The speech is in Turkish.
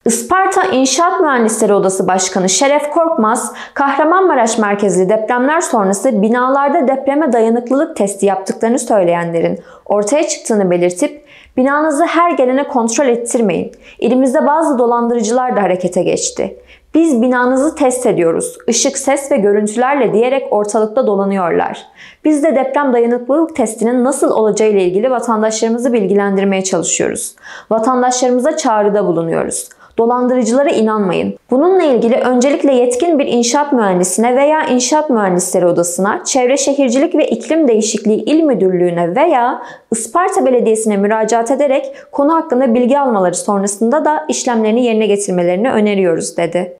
Isparta İnşaat Mühendisleri Odası Başkanı Şeref Korkmaz, Kahramanmaraş merkezli depremler sonrası binalarda depreme dayanıklılık testi yaptıklarını söyleyenlerin ortaya çıktığını belirtip, binanızı her gelene kontrol ettirmeyin. İlimizde bazı dolandırıcılar da harekete geçti. Biz binanızı test ediyoruz, ışık, ses ve görüntülerle diyerek ortalıkta dolanıyorlar. Biz de deprem dayanıklılık testinin nasıl olacağı ile ilgili vatandaşlarımızı bilgilendirmeye çalışıyoruz. Vatandaşlarımıza çağrıda bulunuyoruz. Dolandırıcılara inanmayın. Bununla ilgili öncelikle yetkin bir inşaat mühendisine veya İnşaat Mühendisleri Odası'na, Çevre Şehircilik ve İklim Değişikliği İl Müdürlüğü'ne veya Isparta Belediyesi'ne müracaat ederek konu hakkında bilgi almaları sonrasında da işlemlerini yerine getirmelerini öneriyoruz, dedi.